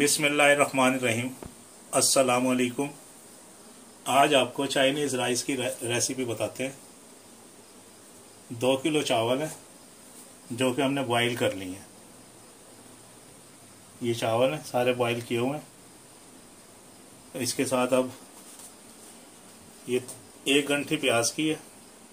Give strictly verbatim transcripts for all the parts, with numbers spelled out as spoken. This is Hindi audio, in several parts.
बिस्मिल्लाहिर्रहमानिर्रहीम। अस्सलाम वालेकुम। आज आपको चाइनीज़ राइस की रेसिपी बताते हैं। दो किलो चावल है जो कि हमने बॉईल कर लिए हैं। ये चावल है सारे बॉईल किए हुए हैं। इसके साथ अब ये एक गंठी प्याज की है,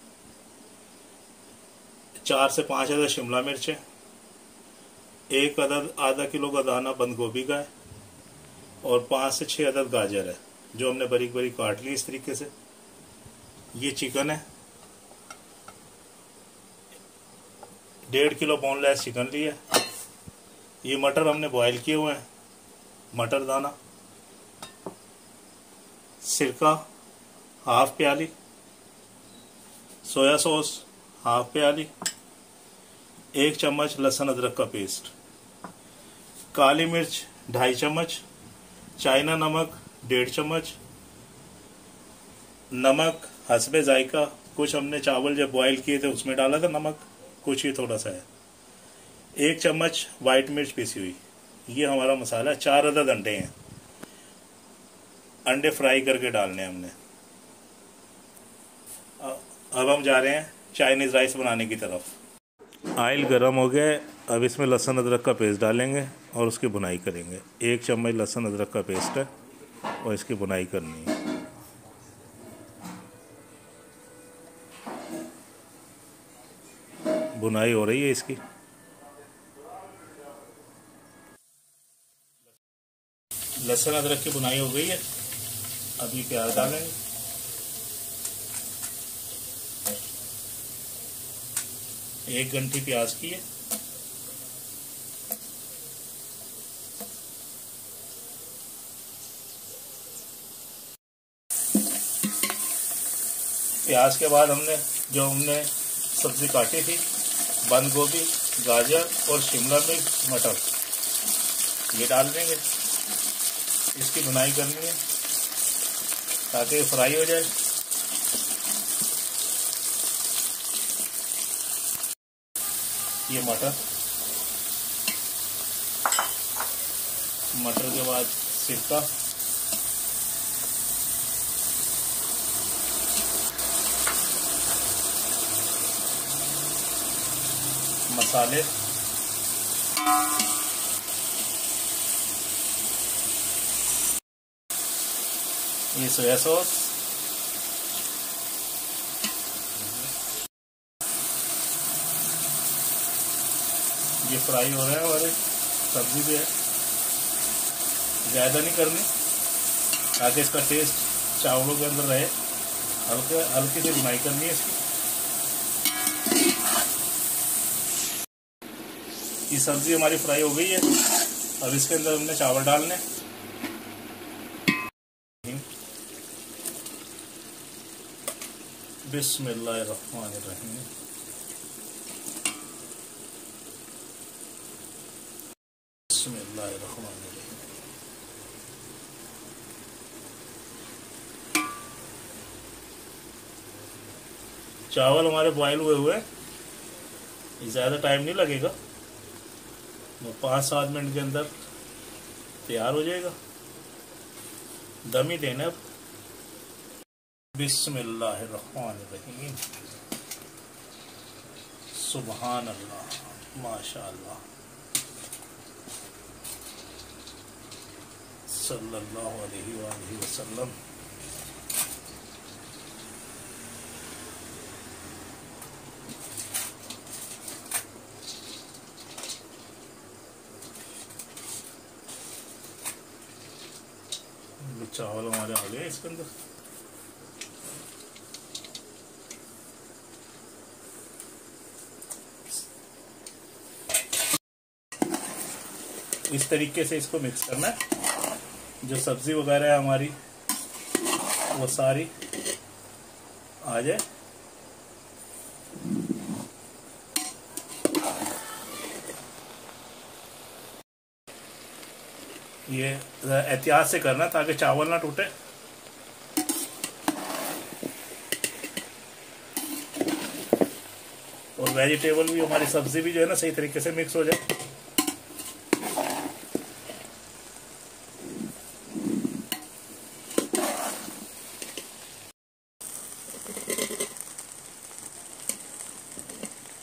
चार से पाँच अदद शिमला मिर्च है, एक अदद आधा किलो का दाना बंद गोभी का है और पाँच से छः अदद गाजर है जो हमने बारीक बारीक काट ली इस तरीके से। ये चिकन है, डेढ़ किलो बोनलेस चिकन लिया। ये मटर हमने बॉईल किए हुए हैं, मटर दाना, सिरका हाफ प्याली, सोया सॉस हाफ प्याली, एक चम्मच लहसुन अदरक का पेस्ट, काली मिर्च ढाई चम्मच, चाइना नमक डेढ़ चम्मच, नमक हस्बे जायका। कुछ हमने चावल जब बॉईल किए थे उसमें डाला था नमक, कुछ ही थोड़ा सा है। एक चम्मच वाइट मिर्च पीसी हुई। ये हमारा मसाला। चार अदद अंडे हैं, अंडे फ्राई करके डालने हैं हमने। अब हम जा रहे हैं चाइनीज़ राइस बनाने की तरफ। ऑयल गरम हो गया है, अब इसमें लहसुन अदरक का पेस्ट डालेंगे और उसकी भुनाई करेंगे। एक चम्मच लहसुन अदरक का पेस्ट है और इसकी भुनाई करनी है। भुनाई हो रही है इसकी। लहसुन अदरक की भुनाई हो गई है, अभी प्याज डालेंगे। एक गंठी प्याज की है। प्याज के बाद हमने जो हमने सब्जी काटी थी, बंद गोभी, गाजर और शिमला मिर्च, मटर, ये डाल देंगे। इसकी भुनाई करनी है ताकि ये फ्राई हो जाए। ये मटर, मटर के बाद सिरका, मसाले, ये सोया सॉस, ये फ्राई हो रहे हैं हमारे। सब्जी भी है, ज़्यादा नहीं करनी ताकि इसका टेस्ट चावलों के अंदर रहे। हल्के हल्की सी भुनाई करनी है इसकी। ये सब्जी हमारी फ्राई हो गई है, अब इसके अंदर हमने चावल डालने। बिस्मिल्लाहिर्रहमानिर्रहीम। बिस्मिल्लाहिर्रहमानिर्रहीम। चावल हमारे बॉयल हुए हुए, ज़्यादा टाइम नहीं लगेगा, वो पाँच सात मिनट के अंदर तैयार हो जाएगा। दम ही देना अब। बिस्मिल्लाहिर्रहमानिर्रहीम। सुभान अल्लाह, माशाअल्लाह, सल्लल्लाहु अलैहि वसल्लम। चावल हमारे आ गए इसके अंदर। इस तरीके से इसको मिक्स करना है। जो सब्जी वगैरह है हमारी वो सारी आ जाए। ये एहतियात से करना ताकि चावल ना टूटे। और वेजिटेबल भी, हमारी सब्जी भी जो है ना सही तरीके से मिक्स हो जाए।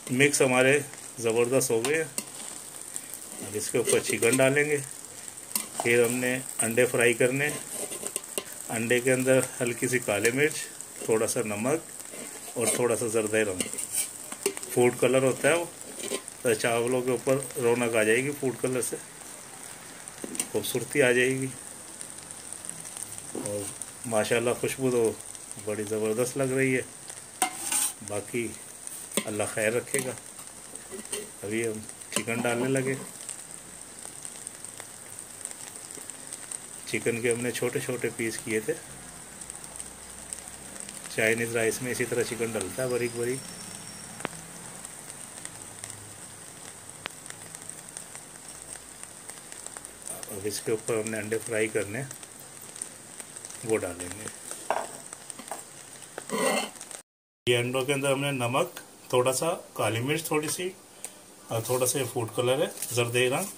मिक्स हमारे ज़बरदस्त हो गए। अब इसके ऊपर चिकन डालेंगे। फिर हमने अंडे फ्राई करने। अंडे के अंदर हल्की सी काली मिर्च, थोड़ा सा नमक और थोड़ा सा जरदा रंग, फूड कलर होता है वो, तो चावलों के ऊपर रौनक आ जाएगी, फूड कलर से खूबसूरती आ जाएगी। और माशाल्लाह खुशबू तो बड़ी ज़बरदस्त लग रही है। बाकी अल्लाह खैर रखेगा। अभी हम चिकन डालने लगे। चिकन के हमने छोटे छोटे पीस किए थे। चाइनीज़ राइस में इसी तरह चिकन डलता है, बारीक बारीक। अब इसके ऊपर हमने अंडे फ्राई करने, वो डालेंगे। ये अंडों के अंदर हमने नमक, थोड़ा सा काली मिर्च थोड़ी सी, और थोड़ा सा फूड कलर है जरदे रंग,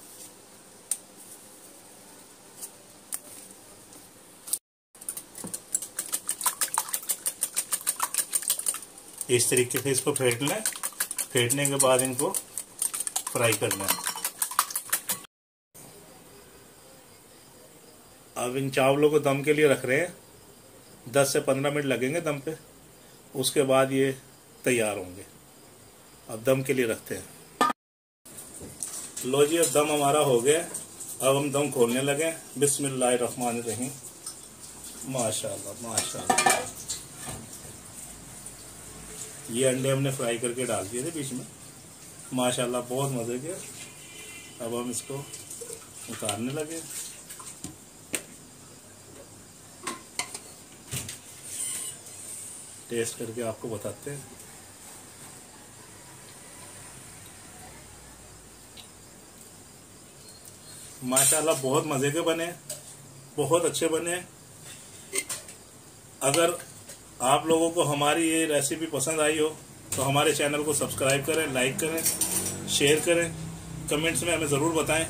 इस तरीके से इसको फेंट लें। फेंटने के बाद इनको फ्राई करना है। अब इन चावलों को दम के लिए रख रहे हैं। दस से पंद्रह मिनट लगेंगे दम पे, उसके बाद ये तैयार होंगे। अब दम के लिए रखते हैं। लो जी, अब दम हमारा हो गया। अब हम दम खोलने लगे। बिस्मिल्लाहिर्रहमानिर्रहीम। माशाल्लाह माशाल्लाह। ये अंडे हमने फ्राई करके डाल दिए थे बीच में, माशाल्लाह बहुत मज़े के। अब हम इसको उतारने लगे। टेस्ट करके आपको बताते हैं। माशाल्लाह बहुत मज़े के बने, बहुत अच्छे बने। अगर आप लोगों को हमारी ये रेसिपी पसंद आई हो तो हमारे चैनल को सब्सक्राइब करें, लाइक करें, शेयर करें, कमेंट्स में हमें ज़रूर बताएं।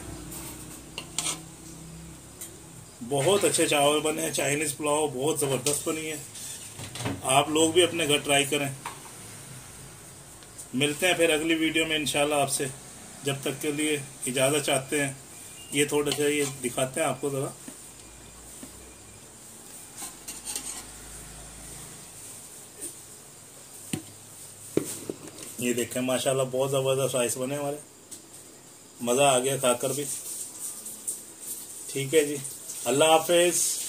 बहुत अच्छे चावल बने हैं। चाइनीज़ पुलाव बहुत ज़बरदस्त बनी है। आप लोग भी अपने घर ट्राई करें। मिलते हैं फिर अगली वीडियो में इंशाल्लाह आपसे। जब तक के लिए इजाज़त चाहते हैं। ये थोड़ा सा ये दिखाते हैं आपको ज़रा। ये देखें माशाल्लाह बहुत ज़बरदस्त राइस बने हमारे। मज़ा आ गया खाकर भी। ठीक है जी, अल्लाह हाफिज़।